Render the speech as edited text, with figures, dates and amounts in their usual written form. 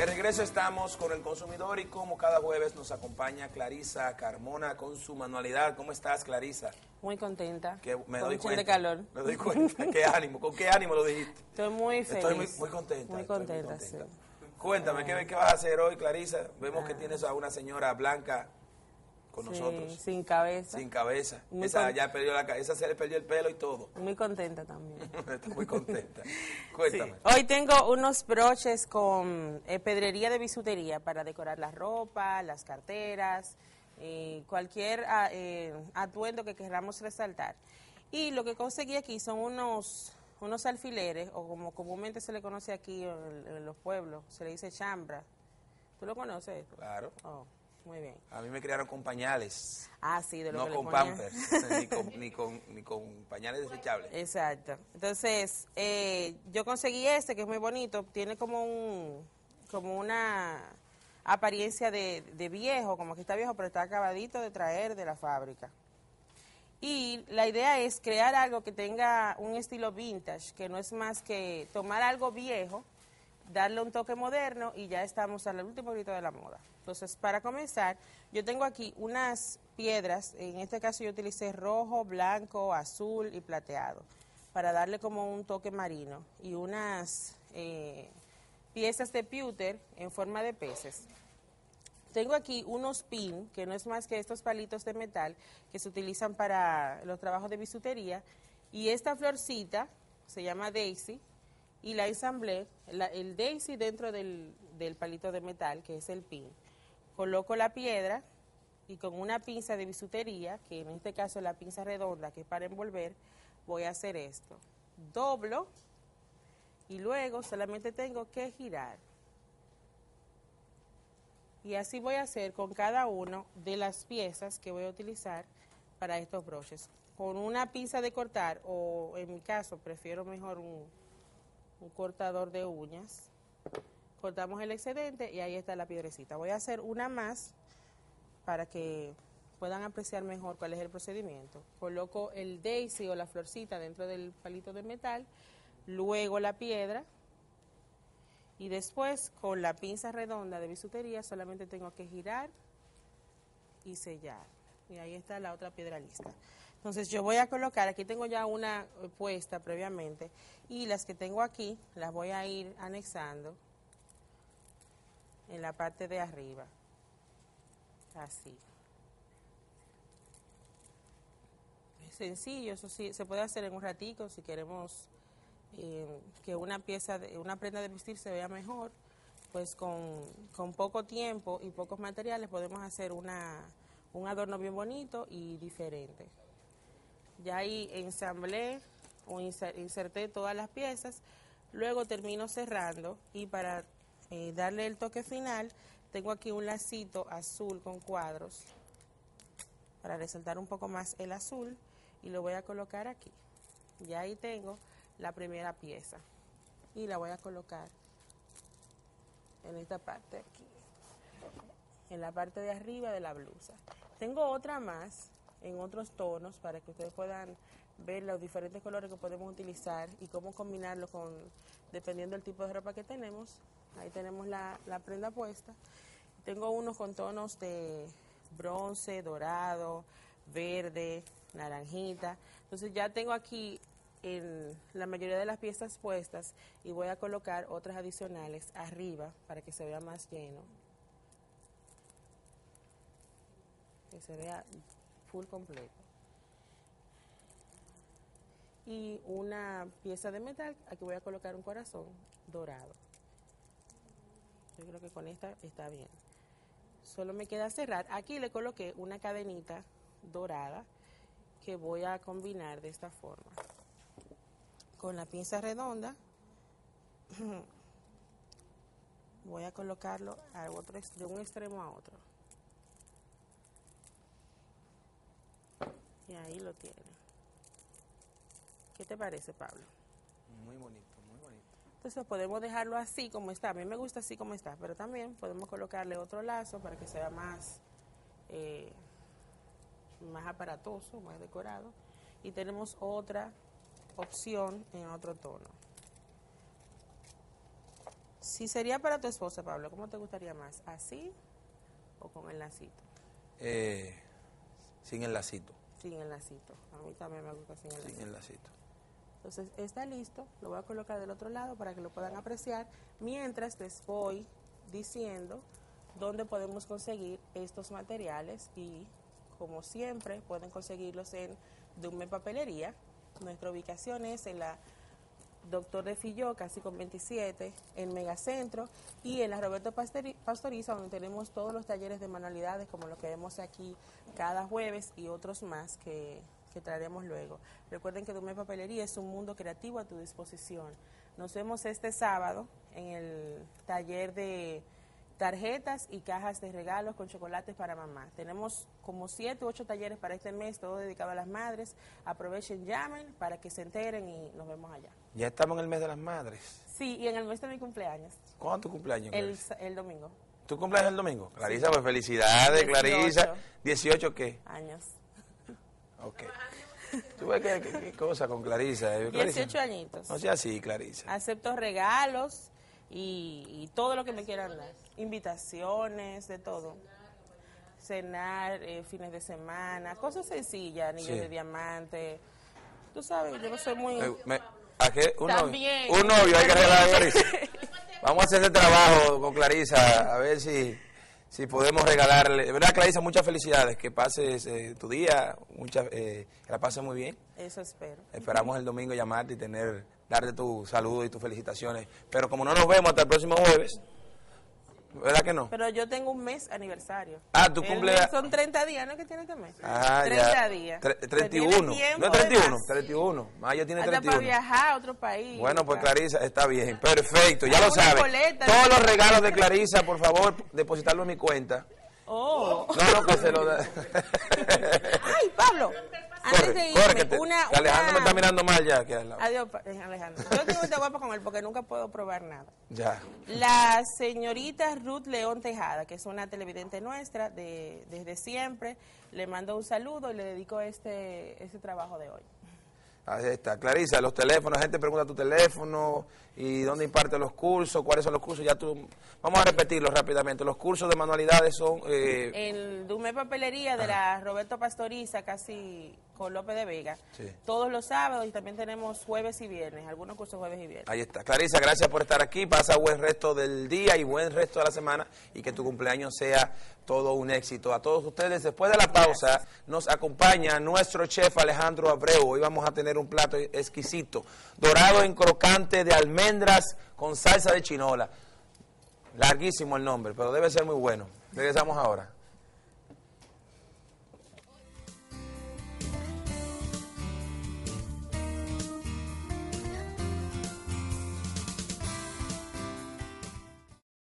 De regreso estamos con el consumidor y como cada jueves nos acompaña Clarisa Carmona con su manualidad. ¿Cómo estás, Clarisa? Muy contenta. Que me con doy un chin cuenta. de calor. Me doy cuenta. ¿Qué ánimo? ¿Con qué ánimo lo dijiste? Estoy muy feliz. Estoy muy contenta. Muy contenta, sí. Cuéntame, ¿qué vas a hacer hoy, Clarisa? Vemos que tienes a una señora blanca con nosotros. Sin cabeza. Sin cabeza. Muy Esa ya perdió la cabeza, se le perdió el pelo y todo. Muy contenta también. Estoy muy contenta. Cuéntame. Sí. Hoy tengo unos broches con pedrería de bisutería para decorar la ropa, las carteras, cualquier atuendo que queramos resaltar. Y lo que conseguí aquí son unos alfileres, o como comúnmente se le conoce aquí en los pueblos, se le dice chambra. ¿Tú lo conoces? Claro. Oh, muy bien. A mí me criaron con pañales. Ah, sí, de lo no que con le ponían. Pampers, ni con pañales desechables. Exacto. Entonces, yo conseguí este que es muy bonito, tiene como una apariencia de viejo, como que está viejo, pero está acabadito de traer de la fábrica. Y la idea es crear algo que tenga un estilo vintage, que no es más que tomar algo viejo, darle un toque moderno y ya estamos al último grito de la moda. Entonces, para comenzar, yo tengo aquí unas piedras, en este caso yo utilicé rojo, blanco, azul y plateado, para darle como un toque marino, y unas piezas de pewter en forma de peces. Tengo aquí unos pin, que no es más que estos palitos de metal que se utilizan para los trabajos de bisutería, y esta florcita se llama Daisy, y la ensamblé, el Daisy dentro del palito de metal, que es el pin. Coloco la piedra y con una pinza de bisutería, que en este caso es la pinza redonda, que es para envolver, voy a hacer esto. Doblo y luego solamente tengo que girar. Y así voy a hacer con cada una de las piezas que voy a utilizar para estos broches. Con una pinza de cortar, o en mi caso prefiero mejor un cortador de uñas, cortamos el excedente y ahí está la piedrecita. Voy a hacer una más para que puedan apreciar mejor cuál es el procedimiento. Coloco el daisy o la florcita dentro del palito de metal, luego la piedra, y después con la pinza redonda de bisutería solamente tengo que girar y sellar. Y ahí está la otra piedra lista. Entonces yo voy a colocar, aquí tengo ya una puesta previamente, y las que tengo aquí las voy a ir anexando en la parte de arriba, así. Es sencillo, eso sí, se puede hacer en un ratico si queremos que una prenda de vestir se vea mejor, pues con poco tiempo y pocos materiales podemos hacer un adorno bien bonito y diferente. Ya ahí ensamblé o inserté todas las piezas, luego termino cerrando, y para darle el toque final tengo aquí un lacito azul con cuadros para resaltar un poco más el azul, y lo voy a colocar aquí. Ya ahí tengo la primera pieza y la voy a colocar en esta parte aquí, en la parte de arriba de la blusa. Tengo otra más en otros tonos para que ustedes puedan ver los diferentes colores que podemos utilizar y cómo combinarlo dependiendo del tipo de ropa que tenemos. Ahí tenemos la prenda puesta. Tengo unos con tonos de bronce, dorado, verde, naranjita. Entonces ya tengo aquí en la mayoría de las piezas puestas, y voy a colocar otras adicionales arriba para que se vea más lleno, que se vea full completo. Y una pieza de metal, aquí voy a colocar un corazón dorado. Yo creo que con esta está bien. Solo me queda cerrar. Aquí le coloqué una cadenita dorada que voy a combinar de esta forma. Con la pinza redonda voy a colocarlo de un extremo a otro. Y ahí lo tiene. ¿Qué te parece, Pablo? Muy bonito, muy bonito. Entonces podemos dejarlo así como está. A mí me gusta así como está, pero también podemos colocarle otro lazo para que sea más aparatoso, más decorado. Y tenemos otra opción en otro tono. Si sería para tu esposa, Pablo, ¿cómo te gustaría más? ¿Así o con el lacito? Sin el lacito. Sin el lacito. A mí también me gusta sin el lacito. Sin el lacito. Entonces, está listo. Lo voy a colocar del otro lado para que lo puedan apreciar. Mientras les voy diciendo dónde podemos conseguir estos materiales. Y, como siempre, pueden conseguirlos en Dume Papelería. Nuestra ubicación es en la Doctor de Filló, casi con 27, en Megacentro, y en la Roberto Pastoriza, donde tenemos todos los talleres de manualidades, como los que vemos aquí cada jueves, y otros más que traeremos luego. Recuerden que Dume Papelería es un mundo creativo a tu disposición. Nos vemos este sábado en el taller de tarjetas y cajas de regalos con chocolates para mamá. Tenemos como 7 u 8 talleres para este mes, todo dedicado a las madres. Aprovechen, llamen para que se enteren y nos vemos allá. Ya estamos en el mes de las madres. Sí, y en el mes de mi cumpleaños. ¿Cuándo es tu cumpleaños? El domingo. ¿Tu cumpleaños el domingo? Clarisa, pues felicidades, 18. Clarisa. ¿18 qué? Años. Ok. ¿Tú ves qué cosa con Clarisa? 18 añitos. No sea así, Clarisa. Acepto regalos y todo lo que me quieran dar. Invitaciones, de todo. Cenar, fines de semana, cosas sencillas, anillos de diamante. Tú sabes, yo no soy muy... ¿A qué? Un También. novio hay que regalar a Clarisa. Vamos a hacer ese trabajo con Clarisa, a ver si podemos regalarle. De verdad, Clarisa, muchas felicidades. Que pases tu día, que la pases muy bien. Eso espero. Esperamos el domingo llamarte y darte tu saludo y tus felicitaciones. Pero como no nos vemos hasta el próximo jueves, ¿verdad que no? Pero yo tengo un mes aniversario. Ah, tu cumpleaños. Son 30 días, ¿no? ¿Qué tiene este mes? Ah, 30 ya. días. 31. ¿No es 31? 31. Mayo tiene hasta 31. para viajar a otro país. Bueno, pues Clarisa, está bien. Perfecto, ya lo Una sabes. boleta, Todos ¿no? los regalos de Clarisa, por favor, depositarlo en mi cuenta. Oh. No, que se lo da. Ay, Pablo. Antes de irme, corre, que Alejandro me está mirando mal ya. Que Adiós, Alejandro. Yo tengo que estar guapa con él porque nunca puedo probar nada. Ya. La señorita Ruth León Tejada, que es una televidente nuestra desde siempre, le mando un saludo y le dedico este trabajo de hoy. Ahí está. Clarisa, los teléfonos, la gente pregunta tu teléfono y dónde imparte los cursos, cuáles son los cursos. Vamos a repetirlos rápidamente. Los cursos de manualidades son... El Dume Papelería de la Roberto Pastoriza, casi con López de Vega. Sí. Todos los sábados y también tenemos jueves y viernes, algunos cursos jueves y viernes. Ahí está. Clarisa, gracias por estar aquí. Pasa buen resto del día y buen resto de la semana y que tu cumpleaños sea todo un éxito. A todos ustedes, después de la pausa, nos acompaña nuestro chef Alejandro Abreu. Hoy vamos a tener un plato exquisito, dorado en crocante de almendras con salsa de chinola. Larguísimo el nombre, pero debe ser muy bueno. Regresamos ahora.